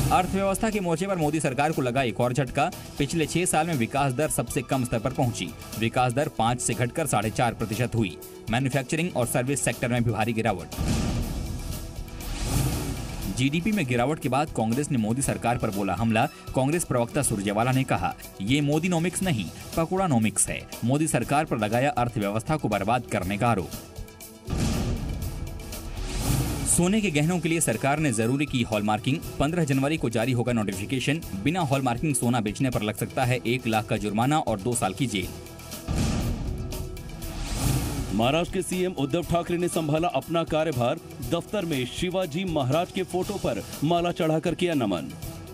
अर्थव्यवस्था के मोर्चे पर मोदी सरकार को लगा एक और झटका। पिछले 6 साल में विकास दर सबसे कम स्तर पर पहुंची। विकास दर 5 से घटकर 4.5% हुई। मैन्युफैक्चरिंग और सर्विस सेक्टर में भी भारी गिरावट। जीडीपी में गिरावट के बाद कांग्रेस ने मोदी सरकार पर बोला हमला। कांग्रेस प्रवक्ता सुरजेवाला ने कहा, ये मोदीनोमिक्स नहीं, पकोड़ानोमिक्स है। मोदी सरकार पर लगाया अर्थव्यवस्था को बर्बाद करने का आरोप। सोने के गहनों के लिए सरकार ने जरूरी की हॉलमार्किंग। 15 जनवरी को जारी होगा नोटिफिकेशन। बिना हॉलमार्किंग सोना बेचने पर लग सकता है 1 लाख का जुर्माना और 2 साल की जेल। महाराष्ट्र के सीएम उद्धव ठाकरे ने संभाला अपना कार्यभार। दफ्तर में शिवाजी महाराज के फोटो पर माला चढ़ाकर किया नमन।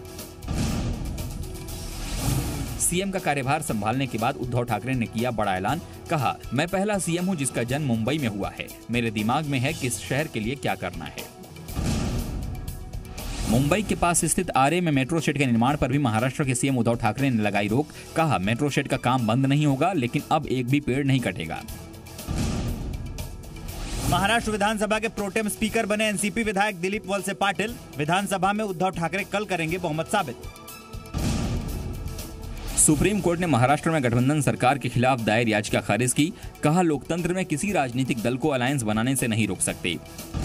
सीएम का कार्यभार संभालने के बाद उद्धव ठाकरे ने किया बड़ा ऐलान। कहा, मैं पहला सीएम हूं जिसका जन्म मुंबई में हुआ है। मेरे दिमाग में है किस शहर के लिए क्या करना है। मुंबई के पास स्थित आरे में मेट्रो शेड के निर्माण पर भी महाराष्ट्र के सीएम उद्धव ठाकरे ने लगाई रोक। कहा, मेट्रो शेड का काम बंद नहीं होगा, लेकिन अब एक भी पेड़ नहीं कटेगा। महाराष्ट्र विधानसभा के प्रोटेम स्पीकर बने एनसीपी विधायक दिलीप वलसे पाटिल। विधानसभा में उद्धव ठाकरे कल करेंगे बहुमत साबित। सुप्रीम कोर्ट ने महाराष्ट्र में गठबंधन सरकार के खिलाफ दायर याचिका खारिज की। कहा, लोकतंत्र में किसी राजनीतिक दल को अलायंस बनाने से नहीं रोक सकते।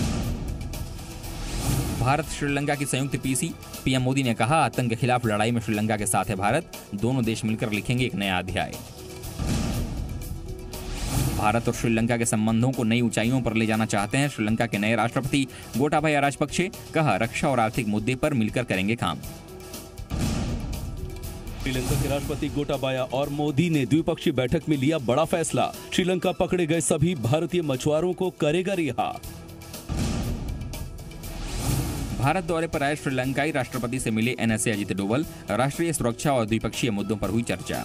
भारत श्रीलंका की संयुक्त पीसी। पीएम मोदी ने कहा, आतंक के खिलाफ लड़ाई में श्रीलंका के साथ है भारत। दोनों देश मिलकर लिखेंगे एक नया अध्याय। भारत और श्रीलंका के संबंधों को नई ऊंचाइयों पर ले जाना चाहते हैं श्रीलंका के नए राष्ट्रपति गोटाबाया राजपक्षे। कहा, रक्षा और आर्थिक मुद्दे पर मिलकर करेंगे काम। श्रीलंका के राष्ट्रपति गोटाबाया और मोदी ने द्विपक्षीय बैठक में लिया बड़ा फैसला। श्रीलंका पकड़े गए सभी भारतीय मछुआरों को करेगा रिहा। भारत दौरे पर आए श्रीलंकाई राष्ट्रपति से मिले एनएसए अजित डोवल। राष्ट्रीय सुरक्षा और द्विपक्षीय मुद्दों पर हुई चर्चा।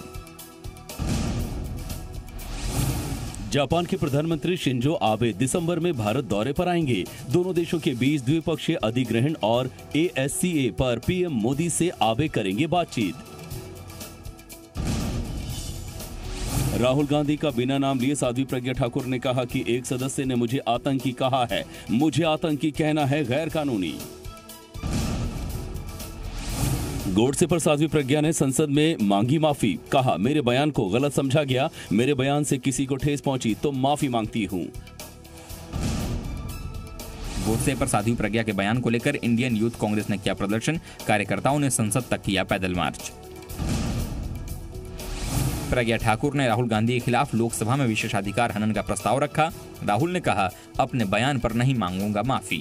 जापान के प्रधानमंत्री शिंजो आबे दिसंबर में भारत दौरे पर आएंगे। दोनों देशों के बीच द्विपक्षीय अधिग्रहण और ASCA पर पीएम मोदी से आबे करेंगे बातचीत। राहुल गांधी का बिना नाम लिए साध्वी प्रज्ञा ठाकुर ने कहा कि एक सदस्य ने मुझे आतंकी कहा है। मुझे आतंकी कहना है गैर कानूनी। गोडसे पर साध्वी प्रज्ञा ने संसद में मांगी माफी। कहा, मेरे बयान को गलत समझा गया। मेरे बयान से किसी को ठेस पहुंची तो माफी मांगती हूं। गोडसे पर साध्वी प्रज्ञा के बयान को लेकर इंडियन यूथ कांग्रेस ने किया प्रदर्शन। कार्यकर्ताओं ने संसद तक किया पैदल मार्च। प्रज्ञा ठाकुर ने राहुल गांधी के खिलाफ लोकसभा में विशेषाधिकार हनन का प्रस्ताव रखा। राहुल ने कहा, अपने बयान पर नहीं मांगूंगा माफी।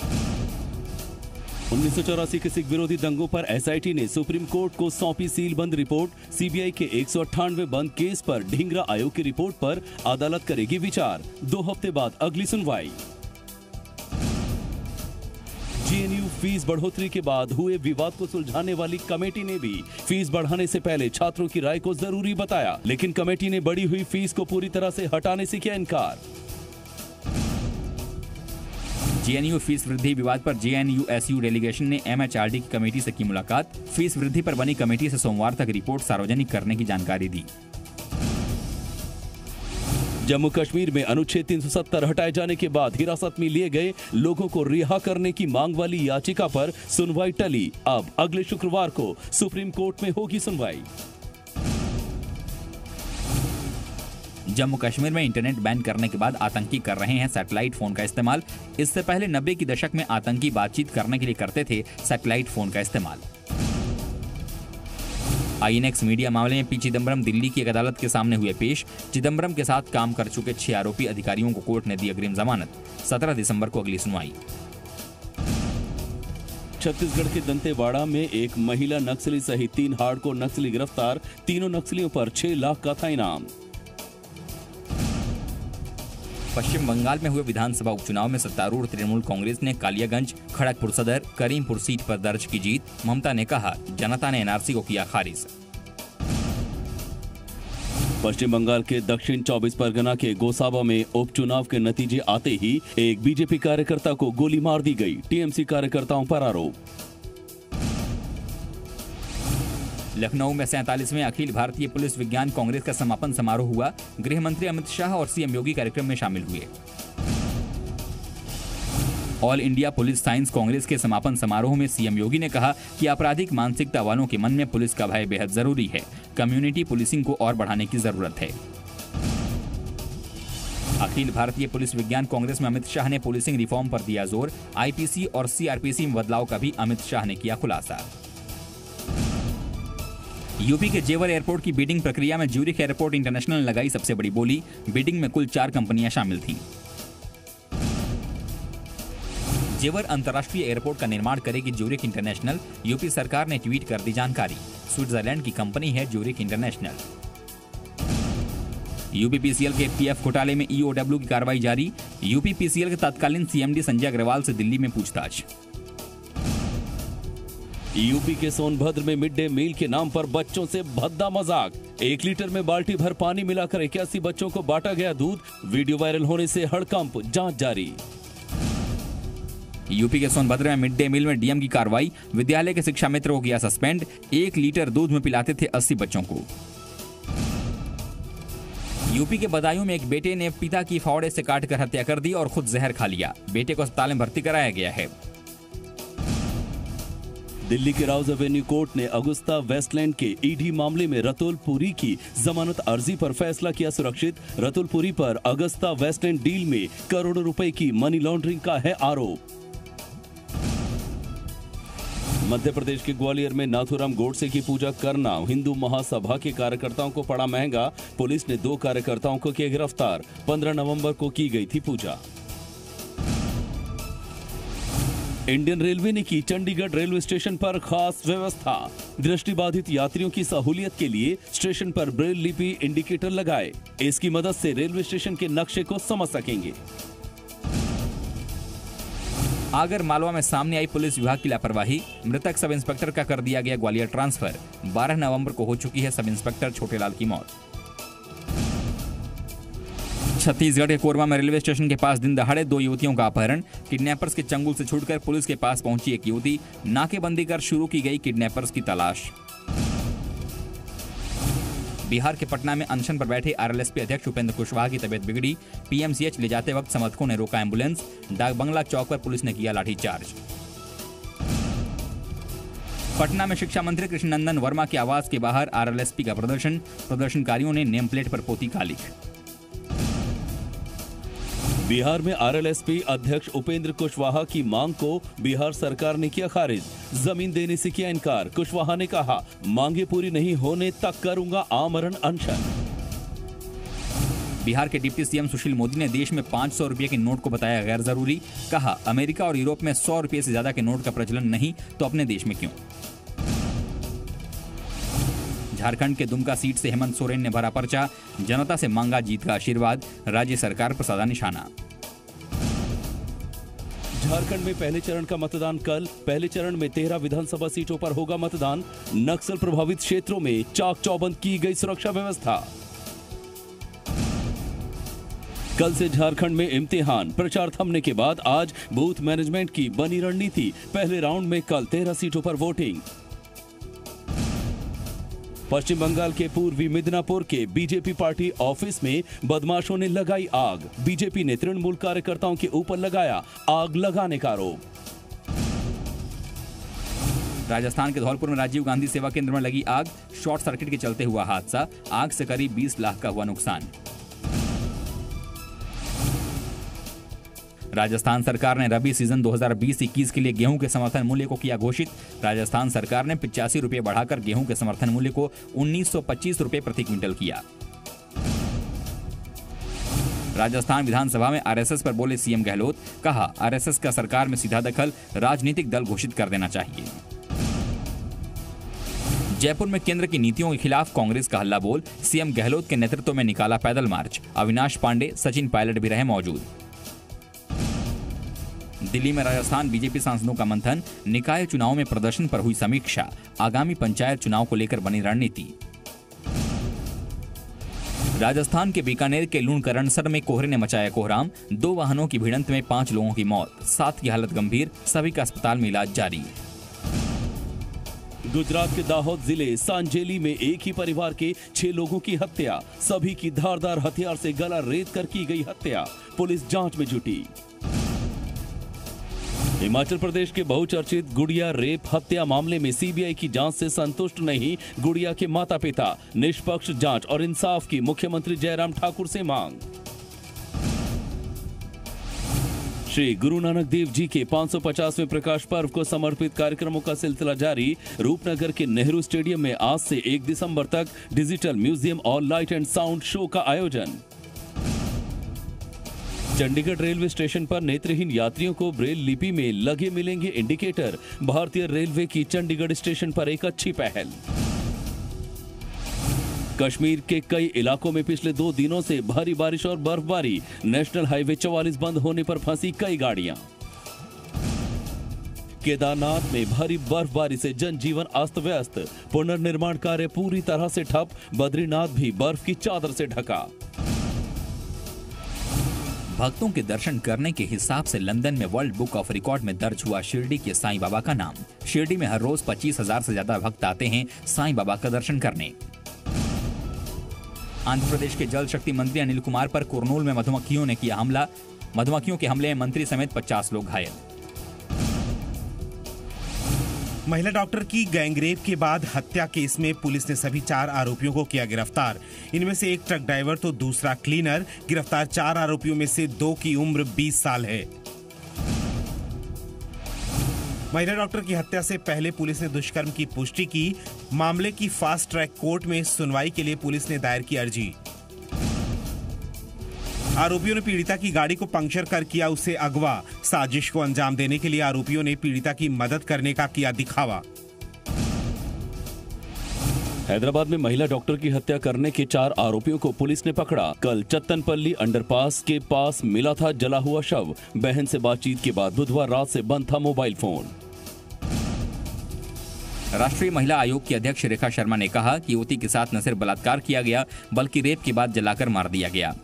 1984 के सिख विरोधी दंगों पर एसआईटी ने सुप्रीम कोर्ट को सौंपी सीलबंद रिपोर्ट। सीबीआई के 198 बंद केस पर ढींगरा आयोग की रिपोर्ट पर अदालत करेगी विचार। 2 हफ्ते बाद अगली सुनवाई। जेएनयू फीस बढ़ोतरी के बाद हुए विवाद को सुलझाने वाली कमेटी ने भी फीस बढ़ाने से पहले छात्रों की राय को जरूरी बताया, लेकिन कमेटी ने बढ़ी हुई फीस को पूरी तरह से हटाने से किया इनकार। जेएनयू फीस वृद्धि विवाद पर जेएनयूएसयू डेलीगेशन ने एमएचआरडी की कमेटी से की मुलाकात। फीस वृद्धि पर बनी कमेटी से सोमवार तक रिपोर्ट सार्वजनिक करने की जानकारी दी। जम्मू कश्मीर में अनुच्छेद 370 हटाए जाने के बाद हिरासत में लिए गए लोगों को रिहा करने की मांग वाली याचिका पर सुनवाई टली। अब अगले शुक्रवार को सुप्रीम कोर्ट में होगी सुनवाई। जम्मू कश्मीर में इंटरनेट बैन करने के बाद आतंकी कर रहे हैं सैटेलाइट फोन का इस्तेमाल। इससे पहले 90 की दशक में आतंकी बातचीत करने के लिए करते थे सैटेलाइट फोन का इस्तेमाल। आईएनएक्स मीडिया मामले में पी चिदम्बरम दिल्ली की एक अदालत के सामने हुए पेश। चिदम्बरम के साथ काम कर चुके 6 आरोपी अधिकारियों को कोर्ट ने दी अग्रिम जमानत। 17 दिसंबर को अगली सुनवाई। छत्तीसगढ़ के दंतेवाड़ा में एक महिला नक्सली सहित 3 हार्डकोर नक्सली गिरफ्तार। तीनों नक्सलियों पर 6 लाख का था इनाम। पश्चिम बंगाल में हुए विधानसभा उपचुनाव में सत्तारूढ़ तृणमूल कांग्रेस ने कालियागंज, खड़गपुर सदर, करीमपुर सीट पर दर्ज की जीत। ममता ने कहा, जनता ने एनआरसी को किया खारिज। पश्चिम बंगाल के दक्षिण 24 परगना के गोसाबा में उपचुनाव के नतीजे आते ही एक बीजेपी कार्यकर्ता को गोली मार दी गई। टीएमसी कार्यकर्ताओं पर आरोप। लखनऊ में 47वें अखिल भारतीय पुलिस विज्ञान कांग्रेस का समापन समारोह हुआ। गृह मंत्री अमित शाह और सीएम योगी कार्यक्रम में शामिल हुए। All India police science congress के समापन समारोह में सीएम योगी ने कहा कि आपराधिक मानसिकता वालों के मन में पुलिस का भय बेहद जरूरी है। कम्युनिटी पुलिसिंग को और बढ़ाने की जरूरत है। अखिल भारतीय पुलिस विज्ञान कांग्रेस में अमित शाह ने पुलिसिंग रिफॉर्म पर दिया जोर। आईपीसी और सीआरपीसी में बदलाव का भी अमित शाह ने किया खुलासा। यूपी के जेवर एयरपोर्ट की बिडिंग प्रक्रिया में ज्यूरिख एयरपोर्ट इंटरनेशनल ने लगाई सबसे बड़ी बोली। बिडिंग में कुल 4 कंपनियां शामिल थीं। जेवर अंतर्राष्ट्रीय एयरपोर्ट का निर्माण करेगी ज्यूरिख इंटरनेशनल। यूपी सरकार ने ट्वीट कर दी जानकारी। स्विट्जरलैंड की कंपनी है ज्यूरिख इंटरनेशनल। यूपीपीसीएल के पीएफ घोटाले में ईओडब्ल्यू की कार्रवाई जारी। यूपीपीसीएल के तत्कालीन सीएमडी संजय अग्रवाल से दिल्ली में पूछताछ। यूपी के सोनभद्र में मिड डे मील के नाम पर बच्चों से भद्दा मजाक। 1 लीटर में बाल्टी भर पानी मिलाकर 81 बच्चों को बांटा गया दूध। वीडियो वायरल होने से हड़कंप, जांच जारी। यूपी के सोनभद्र में मिड डे मील में डीएम की कार्रवाई। विद्यालय के शिक्षा मित्र को किया सस्पेंड। 1 लीटर दूध में पिलाते थे 80 बच्चों को। यूपी के बदायूं में एक बेटे ने पिता की फावड़े से काटकर हत्या कर दी और खुद जहर खा लिया। बेटे को अस्पताल में भर्ती कराया गया है। दिल्ली के राउज एवेन्यू कोर्ट ने अगुस्ता वेस्टलैंड के ईडी मामले में रतुल पुरी की जमानत अर्जी पर फैसला किया सुरक्षित। रतुल पुरी पर अगुस्ता वेस्टलैंड डील में करोड़ों रुपए की मनी लॉन्ड्रिंग का है आरोप। मध्य प्रदेश के ग्वालियर में नाथूराम गोडसे की पूजा करना हिंदू महासभा के कार्यकर्ताओं को पड़ा महंगा। पुलिस ने 2 कार्यकर्ताओं को किया गिरफ्तार। 15 नवंबर को की गई थी पूजा। इंडियन रेलवे ने की चंडीगढ़ रेलवे स्टेशन पर खास व्यवस्था। दृष्टिबाधित यात्रियों की सहूलियत के लिए स्टेशन पर ब्रेल लिपि इंडिकेटर लगाए। इसकी मदद से रेलवे स्टेशन के नक्शे को समझ सकेंगे। आगर मालवा में सामने आई पुलिस विभाग की लापरवाही। मृतक सब इंस्पेक्टर का कर दिया गया ग्वालियर ट्रांसफर। 12 नवंबर को हो चुकी है सब इंस्पेक्टर छोटेलाल की मौत। छत्तीसगढ़ के कोरबा में रेलवे स्टेशन के पास दिन दहाड़े 2 युवतियों का अपहरण। किडनैपर्स के चंगुल से छूटकर पुलिस के पास पहुंची एक युवती। नाकेबंदी कर शुरू की गई किडनैपर्स की तलाश। बिहार के पटना में अनशन पर बैठे आरएलएसपी अध्यक्ष उपेंद्र कुशवाहा की तबीयत बिगड़ी। पीएमसीएच ले जाते वक्त समर्थकों ने रोका एम्बुलेंस। डाक बंगला चौक पर पुलिस ने किया लाठीचार्ज। पटना में शिक्षा मंत्री कृष्णनंदन वर्मा के आवास के बाहर आरएलएसपी का प्रदर्शन। प्रदर्शनकारियों ने नेम प्लेट पर पोती कालिख। बिहार में आरएलएसपी अध्यक्ष उपेंद्र कुशवाहा की मांग को बिहार सरकार ने किया खारिज। जमीन देने से किया इनकार। कुशवाहा ने कहा, मांगे पूरी नहीं होने तक करूंगा आमरण अनशन। बिहार के डिप्टी सीएम सुशील मोदी ने देश में 500 रुपये के नोट को बताया गैर जरूरी। कहा, अमेरिका और यूरोप में 100 रुपये से ज्यादा के नोट का प्रचलन नहीं, तो अपने देश में क्यों। झारखंड के दुमका सीट से हेमंत सोरेन ने भरा पर्चा। जनता से मांगा जीत का आशीर्वाद। राज्य सरकार पर साधा निशाना। झारखंड में पहले चरण का मतदान कल। पहले चरण में 13 विधानसभा सीटों पर होगा मतदान। नक्सल प्रभावित क्षेत्रों में चाक चौबंद की गई सुरक्षा व्यवस्था। कल से झारखंड में इम्तिहान। प्रचार थमने के बाद आज बूथ मैनेजमेंट की बनी रणनीति। पहले राउंड में कल 13 सीटों पर वोटिंग। पश्चिम बंगाल के पूर्वी मिदनापुर के बीजेपी पार्टी ऑफिस में बदमाशों ने लगाई आग। बीजेपी ने तृणमूल कार्यकर्ताओं के ऊपर लगाया आग लगाने का आरोप। राजस्थान के धौलपुर में राजीव गांधी सेवा केंद्र में लगी आग। शॉर्ट सर्किट के चलते हुआ हादसा। आग से करीब 20 लाख का हुआ नुकसान। राजस्थान सरकार ने रबी सीजन 2020-21 के लिए गेहूं के समर्थन मूल्य को किया घोषित। राजस्थान सरकार ने 85 रुपये बढ़ाकर गेहूं के समर्थन मूल्य को 1925 रुपये प्रति क्विंटल किया। राजस्थान विधानसभा में आरएसएस पर बोले सीएम गहलोत। कहा, आरएसएस का सरकार में सीधा दखल राजनीतिक दल घोषित कर देना चाहिए। जयपुर में केंद्र की नीतियों के खिलाफ कांग्रेस का हल्ला बोल। सीएम गहलोत के नेतृत्व में निकाला पैदल मार्च। अविनाश पांडे, सचिन पायलट भी रहे मौजूद। दिल्ली में राजस्थान बीजेपी सांसदों का मंथन। निकाय चुनाव में प्रदर्शन पर हुई समीक्षा। आगामी पंचायत चुनाव को लेकर बनी रणनीति। राजस्थान के बीकानेर के लूणकरणसर में कोहरे ने मचाया कोहराम। 2 वाहनों की भिड़ंत में 5 लोगों की मौत, 7 की हालत गंभीर। सभी का अस्पताल में इलाज जारी। गुजरात के दाहोद जिले सांजेली में एक ही परिवार के 6 लोगों की हत्या। सभी की धारदार हथियार से गला रेत कर की गई हत्या। पुलिस जांच में जुटी। हिमाचल प्रदेश के बहुचर्चित गुड़िया रेप हत्या मामले में सीबीआई की जांच से संतुष्ट नहीं गुड़िया के माता पिता। निष्पक्ष जांच और इंसाफ की मुख्यमंत्री जयराम ठाकुर से मांग। श्री गुरु नानक देव जी के 550वें प्रकाश पर्व को समर्पित कार्यक्रमों का सिलसिला जारी। रूपनगर के नेहरू स्टेडियम में आज से 1 दिसंबर तक डिजिटल म्यूजियम और लाइट एंड साउंड शो का आयोजन। चंडीगढ़ रेलवे स्टेशन पर नेत्रहीन यात्रियों को ब्रेल लिपि में लगे मिलेंगे इंडिकेटर। भारतीय रेलवे की चंडीगढ़ स्टेशन पर एक अच्छी पहल। कश्मीर के कई इलाकों में पिछले 2 दिनों से भारी बारिश और बर्फबारी। नेशनल हाईवे 44 बंद होने पर फंसी कई गाड़ियां। केदारनाथ में भारी बर्फबारी से जनजीवन अस्त व्यस्त। पुनर्निर्माण कार्य पूरी तरह से ठप। बद्रीनाथ भी बर्फ की चादर से ढका। भक्तों के दर्शन करने के हिसाब से लंदन में वर्ल्ड बुक ऑफ रिकॉर्ड में दर्ज हुआ शिरडी के साईं बाबा का नाम। शिरडी में हर रोज 25,000 से ज्यादा भक्त आते हैं साईं बाबा का दर्शन करने। आंध्र प्रदेश के जल शक्ति मंत्री अनिल कुमार पर कुरनूल में मधुमक्खियों ने किया हमला। मधुमक्खियों के हमले में मंत्री समेत 50 लोग घायल। महिला डॉक्टर की गैंगरेप के बाद हत्या केस में पुलिस ने सभी 4 आरोपियों को किया गिरफ्तार। इनमें से एक ट्रक ड्राइवर तो दूसरा क्लीनर। गिरफ्तार 4 आरोपियों में से 2 की उम्र 20 साल है। महिला डॉक्टर की हत्या से पहले पुलिस ने दुष्कर्म की पुष्टि की। मामले की फास्ट ट्रैक कोर्ट में सुनवाई के लिए पुलिस ने दायर की अर्जी। आरोपियों ने पीड़िता की गाड़ी को पंक्चर कर किया उसे अगवा। साजिश को अंजाम देने के लिए आरोपियों ने पीड़िता की मदद करने का किया दिखावा। हैदराबाद में महिला डॉक्टर की हत्या करने के 4 आरोपियों को पुलिस ने पकड़ा। कल चत्तनपल्ली अंडरपास के पास मिला था जला हुआ शव। बहन से बातचीत के बाद बुधवार रात से बंद था मोबाइल फोन। राष्ट्रीय महिला आयोग की अध्यक्ष रेखा शर्मा ने कहा कि युवती के साथ न सिर्फ बलात्कार किया गया बल्कि रेप के बाद जलाकर मार दिया गया।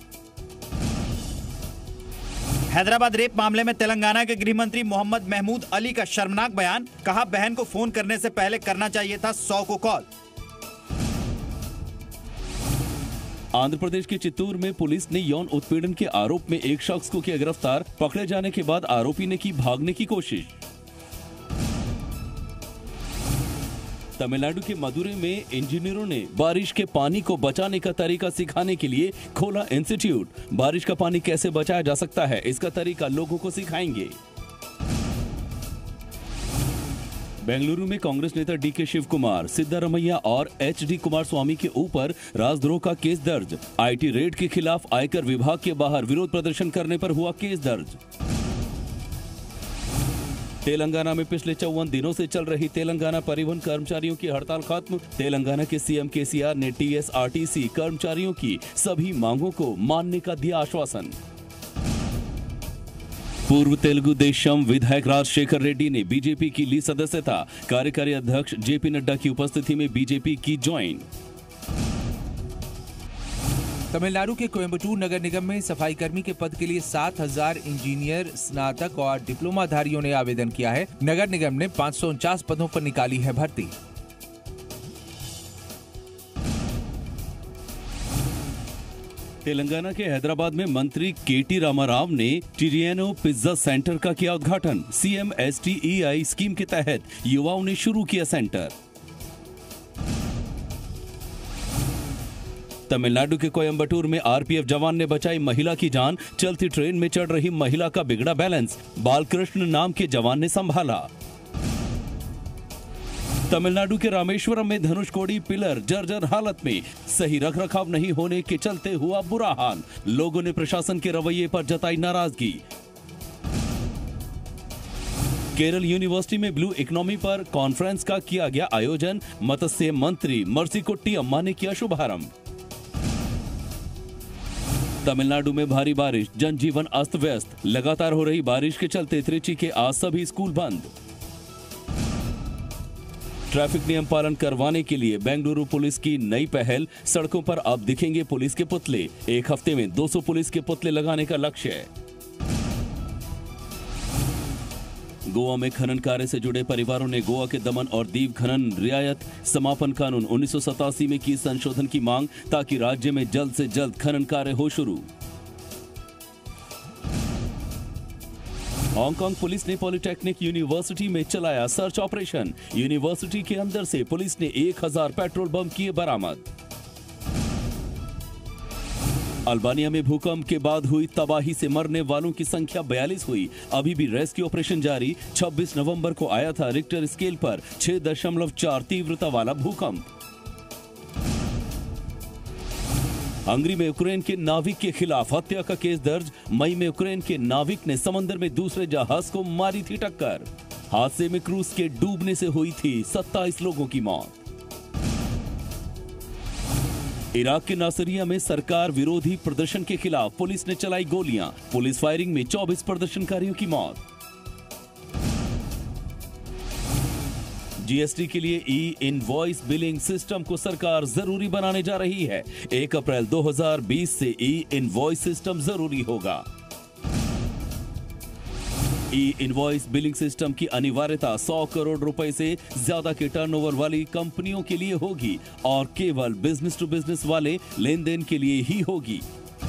हैदराबाद रेप मामले में तेलंगाना के गृह मंत्री मोहम्मद महमूद अली का शर्मनाक बयान। कहा बहन को फोन करने से पहले करना चाहिए था 100 को कॉल। आंध्र प्रदेश के चित्तूर में पुलिस ने यौन उत्पीड़न के आरोप में एक शख्स को किया गिरफ्तार। पकड़े जाने के बाद आरोपी ने की भागने की कोशिश। तमिलनाडु के मदुरै में इंजीनियरों ने बारिश के पानी को बचाने का तरीका सिखाने के लिए खोला इंस्टीट्यूट। बारिश का पानी कैसे बचाया जा सकता है इसका तरीका लोगों को सिखाएंगे। बेंगलुरु में कांग्रेस नेता डीके शिव कुमार, सिद्धारमैया और एचडी कुमारस्वामी के ऊपर राजद्रोह का केस दर्ज। आईटी रेड के खिलाफ आयकर विभाग के बाहर विरोध प्रदर्शन करने पर हुआ केस दर्ज। तेलंगाना में पिछले 54 दिनों से चल रही तेलंगाना परिवहन कर्मचारियों की हड़ताल खत्म। तेलंगाना के सीएम केसीआर ने टीएसआरटीसी कर्मचारियों की सभी मांगों को मानने का दिया आश्वासन। पूर्व तेलुगु देशम विधायक राजशेखर रेड्डी ने बीजेपी की ली सदस्यता। कार्यकारी अध्यक्ष जेपी नड्डा की उपस्थिति में बीजेपी की ज्वाइन। तमिलनाडु के कोयम्बटूर नगर निगम में सफाई कर्मी के पद के लिए 7,000 इंजीनियर, स्नातक और डिप्लोमाधारियों ने आवेदन किया है। नगर निगम ने 549 पदों पर निकाली है भर्ती। तेलंगाना के हैदराबाद में मंत्री केटी रामाराव ने टिरियानो पिज्जा सेंटर का किया उद्घाटन। सीएम STEI स्कीम के तहत युवाओं ने शुरू किया सेंटर। तमिलनाडु के कोयम्बटूर में आरपीएफ जवान ने बचाई महिला की जान। चलती ट्रेन में चढ़ रही महिला का बिगड़ा बैलेंस। बालकृष्ण नाम के जवान ने संभाला। तमिलनाडु के रामेश्वरम में धनुषकोडी पिलर जर्जर हालत में। सही रखरखाव नहीं होने के चलते हुआ बुरा हाल। लोगों ने प्रशासन के रवैये पर जताई नाराजगी। केरल यूनिवर्सिटी में ब्लू इकोनॉमी पर कॉन्फ्रेंस का किया गया आयोजन। मत्स्य मंत्री मर्सिकुट्टी अम्मा ने किया शुभारंभ। तमिलनाडु में भारी बारिश, जनजीवन अस्त व्यस्त। लगातार हो रही बारिश के चलते त्रिची के आज सभी स्कूल बंद। ट्रैफिक नियम पालन करवाने के लिए बेंगलुरु पुलिस की नई पहल। सड़कों पर अब दिखेंगे पुलिस के पुतले। एक हफ्ते में 200 पुलिस के पुतले लगाने का लक्ष्य है। गोवा में खनन कार्य से जुड़े परिवारों ने गोवा के दमन और दीव खनन रियायत समापन कानून 1987 में की संशोधन की मांग, ताकि राज्य में जल्द से जल्द खनन कार्य हो शुरू। हांगकांग पुलिस ने पॉलिटेक्निक यूनिवर्सिटी में चलाया सर्च ऑपरेशन। यूनिवर्सिटी के अंदर से पुलिस ने 1000 पेट्रोल बम किए बरामद। अल्बानिया में भूकंप के बाद हुई तबाही से मरने वालों की संख्या 42 हुई। अभी भी रेस्क्यू ऑपरेशन जारी। 26 नवंबर को आया था रिक्टर स्केल पर 6.4 तीव्रता वाला भूकंप। हंगरी में यूक्रेन के नाविक के खिलाफ हत्या का केस दर्ज। मई में यूक्रेन के नाविक ने समंदर में दूसरे जहाज को मारी थी टक्कर। हादसे में क्रूज के डूबने से हुई थी 27 लोगों की मौत। इराक के नासरिया में सरकार विरोधी प्रदर्शन के खिलाफ पुलिस ने चलाई गोलियां। पुलिस फायरिंग में 24 प्रदर्शनकारियों की मौत। जीएसटी के लिए ई इनवॉइस बिलिंग सिस्टम को सरकार जरूरी बनाने जा रही है। 1 अप्रैल 2020 से ई इनवॉइस सिस्टम जरूरी होगा। ई इनवॉइस बिलिंग सिस्टम की अनिवार्यता 100 करोड़ रुपए से ज्यादा के टर्नओवर वाली कंपनियों के लिए होगी और केवल बिजनेस टू बिजनेस वाले लेन देन के लिए ही होगी।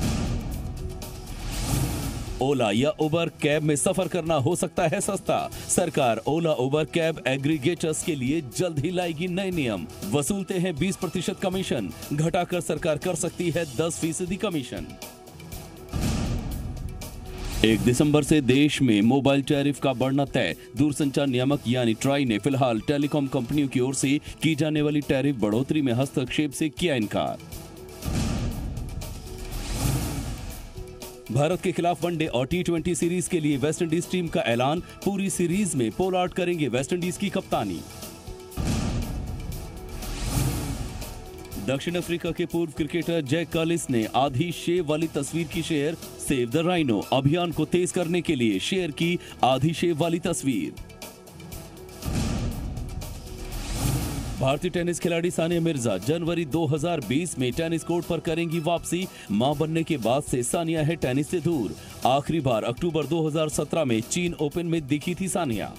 ओला या उबर कैब में सफर करना हो सकता है सस्ता। सरकार ओला उबर कैब एग्रीगेटर्स के लिए जल्द ही लाएगी नए नियम। वसूलते हैं 20% कमीशन, घटाकर सरकार कर सकती है 10% कमीशन। 1 दिसंबर से देश में मोबाइल टैरिफ का बढ़ना तय। दूरसंचार नियामक यानी ट्राई ने फिलहाल टेलीकॉम कंपनियों की ओर से की जाने वाली टैरिफ बढ़ोतरी में हस्तक्षेप से किया इनकार। भारत के खिलाफ वनडे और T20 सीरीज के लिए वेस्टइंडीज टीम का ऐलान। पूरी सीरीज में पोलार्ड करेंगे वेस्टइंडीज की कप्तानी। दक्षिण अफ्रीका के पूर्व क्रिकेटर जैक कालिस ने आधी शेव वाली तस्वीर की शेयर। सेव द राइनो अभियान को तेज करने के लिए शेयर की आधी शेव वाली तस्वीर। भारतीय टेनिस खिलाड़ी सानिया मिर्जा जनवरी 2020 में टेनिस कोर्ट पर करेंगी वापसी। मां बनने के बाद से सानिया है टेनिस से दूर। आखिरी बार अक्टूबर 2017 में चीन ओपन में दिखी थी सानिया।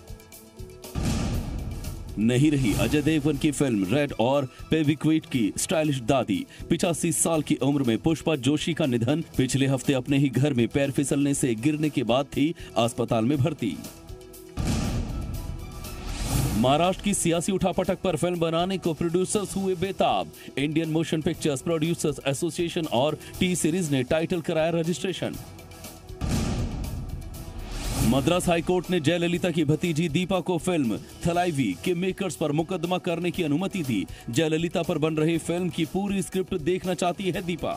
नहीं रही अजय देवगन की फिल्म रेड और पेविक्विट की स्टाइलिश दादी। 85 साल की उम्र में पुष्पा जोशी का निधन। पिछले हफ्ते अपने ही घर में पैर फिसलने से गिरने के बाद थी अस्पताल में भर्ती। महाराष्ट्र की सियासी उठापटक पर फिल्म बनाने को प्रोड्यूसर्स हुए बेताब। Indian motion pictures producers association और टी सीरीज ने टाइटल कराया रजिस्ट्रेशन। मद्रास हाईकोर्ट ने जयललिता की भतीजी दीपा को फिल्म थलाइवी के मेकर्स पर मुकदमा करने की अनुमति दी। जयललिता पर बन रही फिल्म की पूरी स्क्रिप्ट देखना चाहती है दीपा।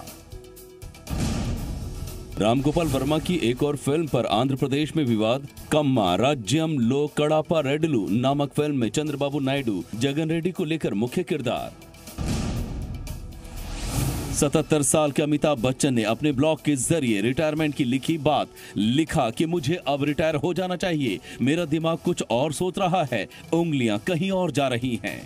रामगोपाल वर्मा की एक और फिल्म पर आंध्र प्रदेश में विवाद। कम्मा राज्यम लो कड़ापा रेडलू नामक फिल्म में चंद्रबाबू नायडू जगन रेड्डी को लेकर मुख्य किरदार। 77 साल के अमिताभ बच्चन ने अपने ब्लॉग के जरिए रिटायरमेंट की लिखी बात। लिखा कि मुझे अब रिटायर हो जाना चाहिए, मेरा दिमाग कुछ और सोच रहा है, उंगलियां कहीं और जा रही हैं।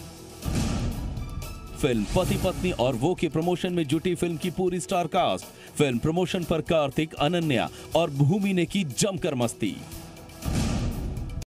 फिल्म पति पत्नी और वो के प्रमोशन में जुटी फिल्म की पूरी स्टार कास्ट। फिल्म प्रमोशन पर कार्तिक, अनन्या और भूमि ने की जमकर मस्ती।